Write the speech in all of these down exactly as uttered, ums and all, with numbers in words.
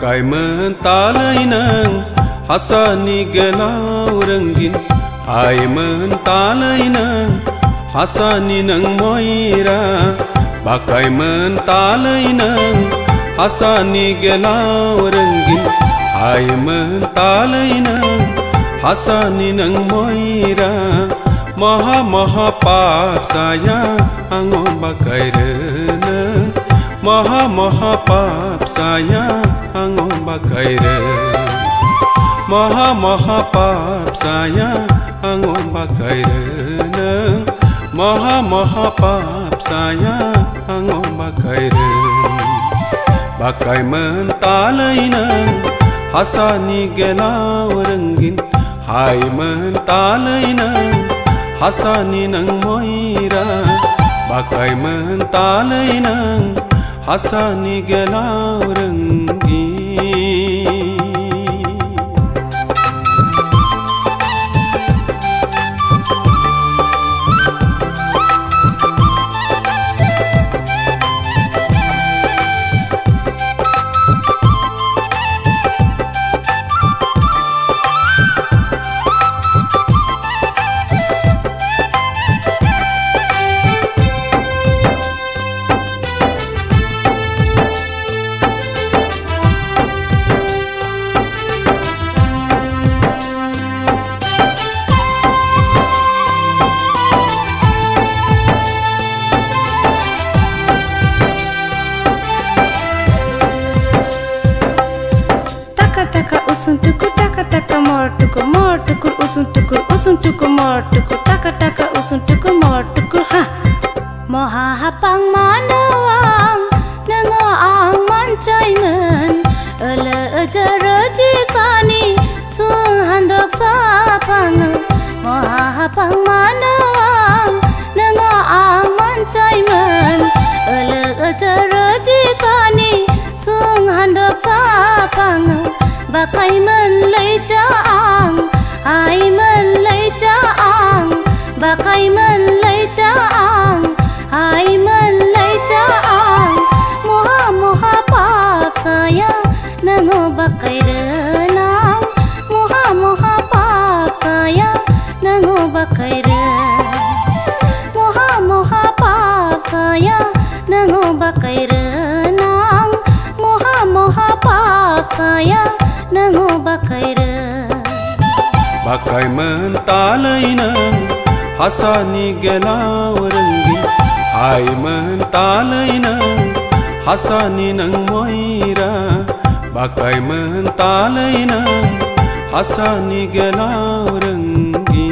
Bakaimwn Talwi Nwng Hasani gelau renggin Bakaimwn Talwi Nwng Hasani nang moira Bakaimwn Talwi Nwng Hasani gelau renggin Bakaimwn Talwi Nwng Hasani nang moira Maha maha pap saya angon bakairena Maha maha pap saya angon bakairena Maha maha pap saya angon bakairena Maha maha pap saya angon bakairena Bakaimwn Talwi Nwng Hasani gelau renggin Bakaimwn Talwi Nwng Hasani nang moira Bakaimwn Talwi Nwng Hasani gelau renggin Usun tukur taka taka mor tukur mor tukur usun tukur usun tukur mor tukur taka taka usun tukur mor tukur ha moha hapang manawang nango ang Bakaimwn ele ejara jisani sung handok sapang moha hapang manawang nango ang Bakaimwn ele ejara jisani sung handok sapang Bakaimwn lay chaang Bakaimwn lay chaang Bakaimwn lay chaang Bakaimwn lay chaang moha moha pap saya nango bakairenang moha moha pap saya nango bakairen moha moha pap saya nango bakairenang moha moha pap saya nango bakaire Bakaimwn Talwi Nwng Hasani gelau renggin Bakaimwn Talwi Nwng Hasani nang moira Bakaimwn Talwi Nwng Hasani gelau renggin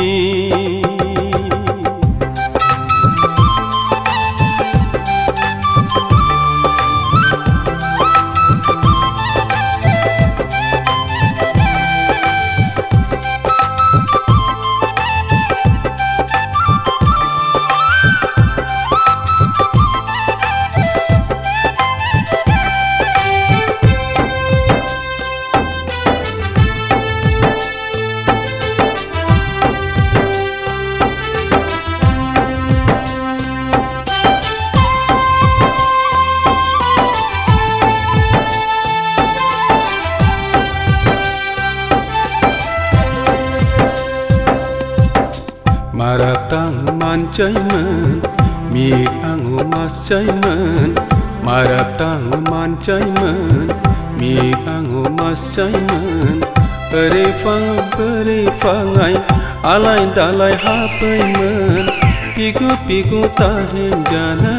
Maratang Bakaimwn mi angu Bakaimwn Maratang Bakaimwn mi angu Bakaimwn Perifang perifangai alai dalai Bakaimwn Pigu pigu tahem jana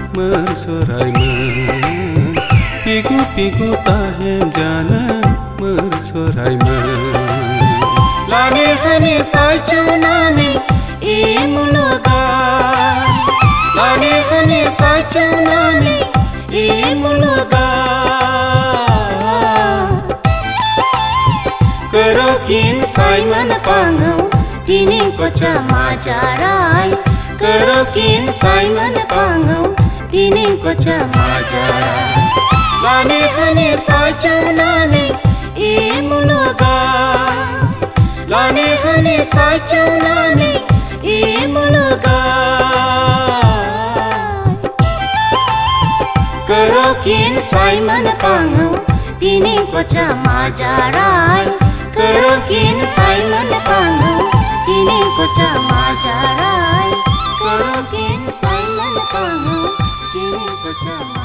mersoraimen Pigu pigu tahem jana mersoraimen Lani hani sai chunami imuluga Lani hani sai chunami imuluga Kerokin sai manapangau tining kocha majarai Kerokin sai manapangau tining kocha majarai Lani hani sai chunami imuluga Lani hani sai chunami imuluga Kerokin sai manapangau tini kocha majarai kerokin Simon pangu tini kocha majarai kerokin Simon pangu tini kocha